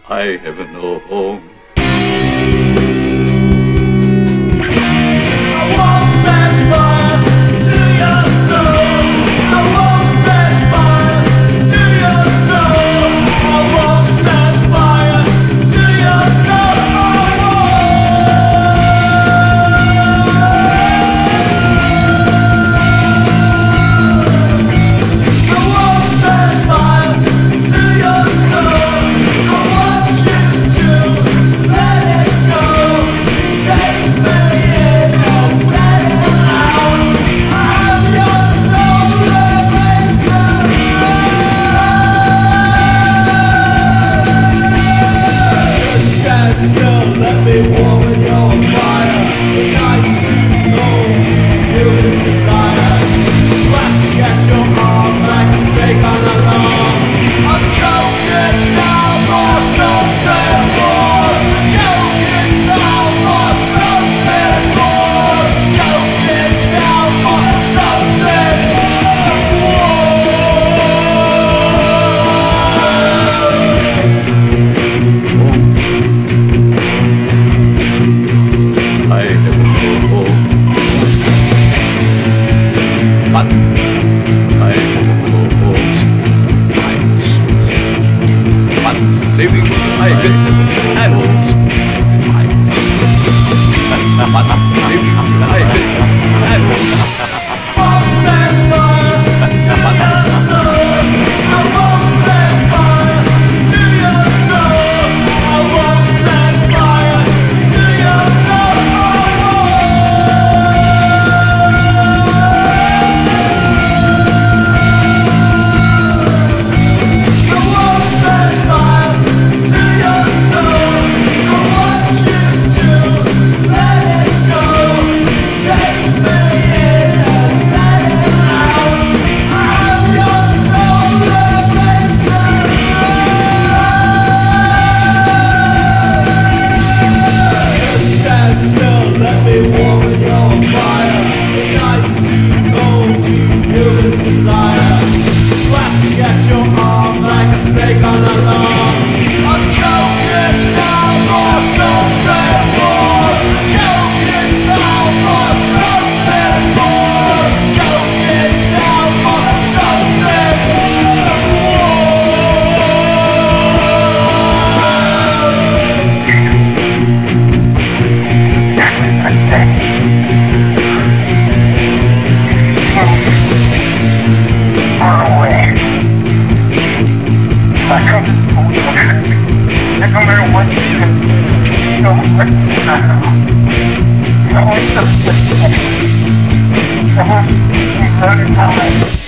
I have no home. Let me warm in your fire. The night's too long to feel this desire. Grasping at your arms like a snake on a lawn. I'm choking now for something more. Choking now for something more. Choking now for something living I get animals. No matter what you do, you know what you always have to